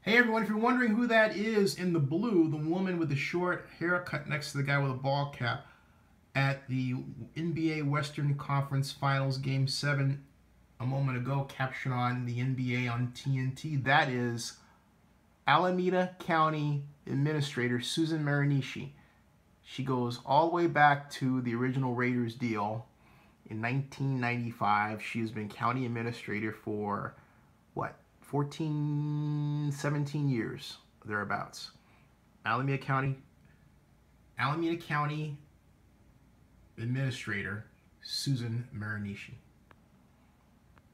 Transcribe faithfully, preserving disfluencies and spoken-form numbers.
Hey everyone, if you're wondering who that is in the blue, the woman with the short haircut next to the guy with a ball cap at the N B A Western Conference Finals Game seven a moment ago, caption on the N B A on T N T, that is Alameda County Administrator Susan Muranishi. She goes all the way back to the original Raiders deal in nineteen ninety-five. She has been county administrator for, what, fourteen, seventeen years, thereabouts. Alameda County, Alameda County Administrator Susan Muranishi.